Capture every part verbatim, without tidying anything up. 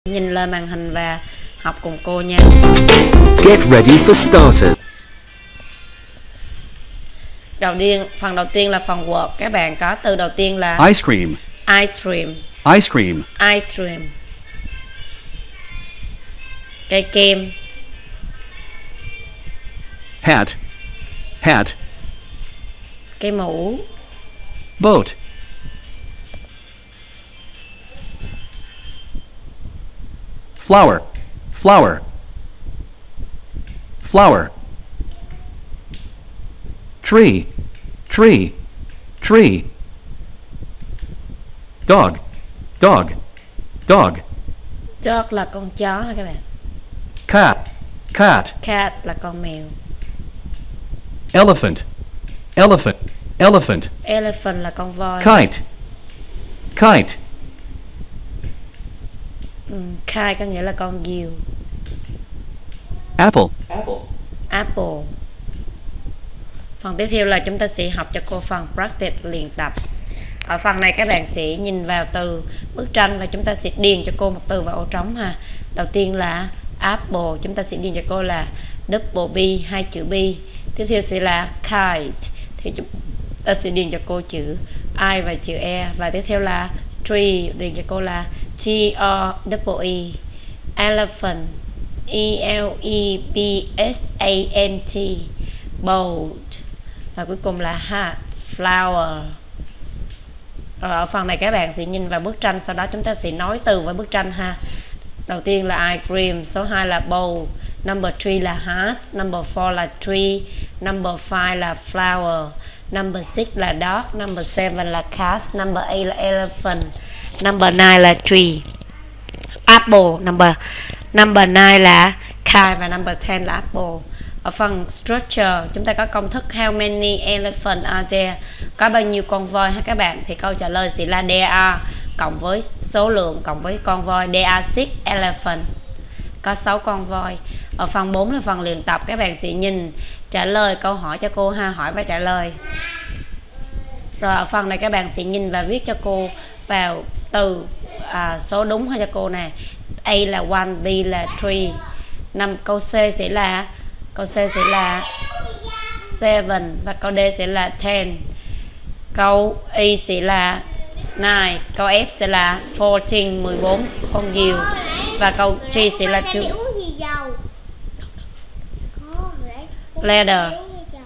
Nhìn lên màn hình và học cùng cô nha. Get ready for starters. Đầu tiên, phần đầu tiên là phần word. Các bạn có từ đầu tiên là Ice cream. ice cream. Ice cream. Ice cream. Cây kem. Hat. Hat. Cây mũ. Boat. Flower. Flower. Flower. Tree. Tree. Tree. Dog. Dog. Dog. Dog là con chó ha các bạn. Cat. Cat. Cat là con mèo. Elephant. Elephant. Elephant. Elephant là con voi. Kite. Kite. Ừ, kite có nghĩa là con diều. Apple. Apple. Phần tiếp theo là chúng ta sẽ học cho cô phần practice luyện tập. Ở phần này các bạn sẽ nhìn vào từ bức tranh và chúng ta sẽ điền cho cô một từ vào ô trống ha. Đầu tiên là apple, chúng ta sẽ điền cho cô là double B, hai chữ B. Tiếp theo sẽ là kite, thì chúng ta sẽ điền cho cô chữ I và chữ E. Và tiếp theo là tree, điền cho cô là T O double E. Elephant, E L E B S A N T. Boat. Và cuối cùng là hat, flower. Ở phần này các bạn sẽ nhìn vào bức tranh, sau đó chúng ta sẽ nói từ với bức tranh ha. Đầu tiên là ice cream, số hai là bowl, number three là hat, number four là tree, number five là flower, number six là dog, number seven là cat, number eight là elephant, number nine là tree. Apple, number number nine là kite và number ten là apple. Ở phần structure chúng ta có công thức how many elephants are there, có bao nhiêu con voi ha các bạn, thì câu trả lời sẽ là there are cộng với số lượng cộng với con voi, there are six elephants, có sáu con voi. Ở phần bốn là phần luyện tập, các bạn sẽ nhìn trả lời câu hỏi cho cô ha, hỏi và trả lời. Rồi ở phần này các bạn sẽ nhìn và viết cho cô vào từ à, số đúng hay cho cô nè. A là one, B là three. Năm câu C sẽ là câu C sẽ là seven và câu D sẽ là ten. Câu E sẽ là nine, câu F sẽ là fourteen, mười bốn con diều, và câu G sẽ là two. Ladder.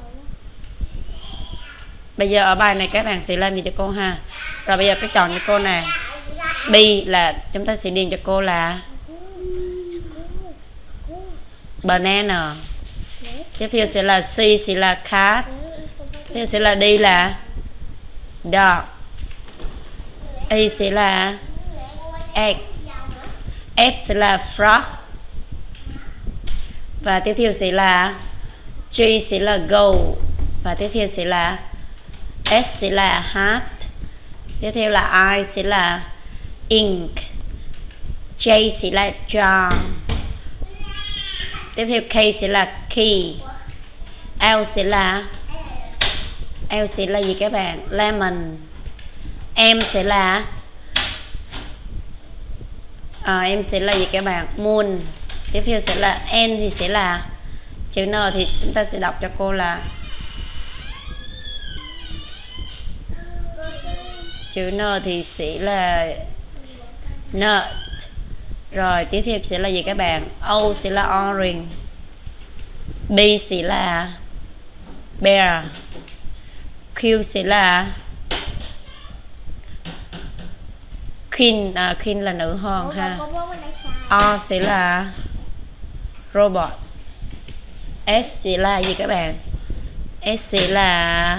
Bây giờ ở bài này các bạn sẽ làm gì cho cô ha. Rồi bây giờ cái chọn cho cô nè. B là chúng ta sẽ điền cho cô là banana. Tiếp theo sẽ là C sẽ là cat. Tiếp theo sẽ là D là dog. A sẽ là egg. F sẽ là frog. Và tiếp theo sẽ là G sẽ là goat. Và tiếp theo sẽ là S sẽ là hat. Tiếp theo là I sẽ là ink. J sẽ là jar. Tiếp theo K sẽ là key. L sẽ là L sẽ là gì các bạn? Lemon. M sẽ là à, M sẽ là gì các bạn? Moon. Tiếp theo sẽ là N thì sẽ là chữ N, thì chúng ta sẽ đọc cho cô là chữ N thì sẽ là nut. Rồi tiếp theo sẽ là gì các bạn? O sẽ là orange. B sẽ là bear. Q sẽ là queen, à, queen là nữ hoàng ha. O sẽ là robot. S sẽ là gì các bạn? S sẽ là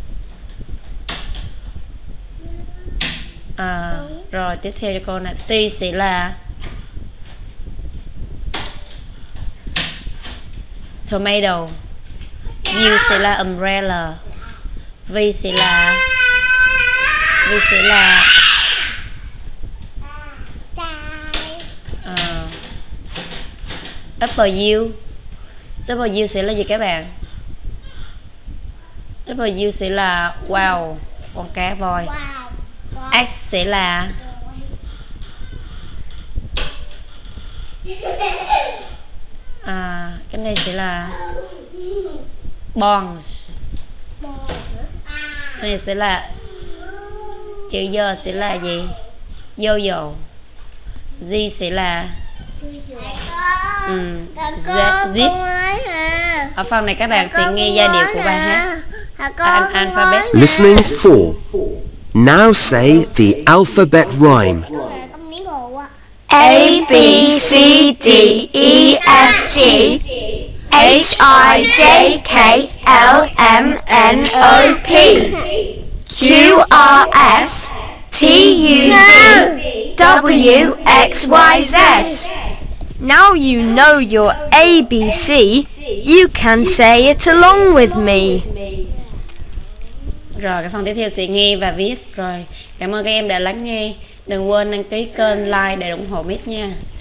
à, rồi tiếp theo cho cô là T sẽ là tomato. U sẽ là umbrella. V sẽ là V sẽ là uh, W. W sẽ là gì các bạn? W sẽ là wow, con cá voi. X sẽ là À, cái này sẽ là bonds. Cái này sẽ là chữ giờ sẽ là gì? Yo-yo. Z sẽ là ừ, Z, Z. Ở phần này các bạn sẽ nghe giai điệu của bài hát. Al alphabet. Listening four. Now say the alphabet rhyme. A, B, C, D, E, F, G, H, I, J, K, L, M, N, O, P, Q, R, S, T, U, V, W, X, Y, Z. Now you know your A B C, you can say it along with me. Rồi cái phần tiếp theo sẽ nghe và viết. Rồi cảm ơn các em đã lắng nghe. Đừng quên đăng ký kênh, like để ủng hộ Mít nha.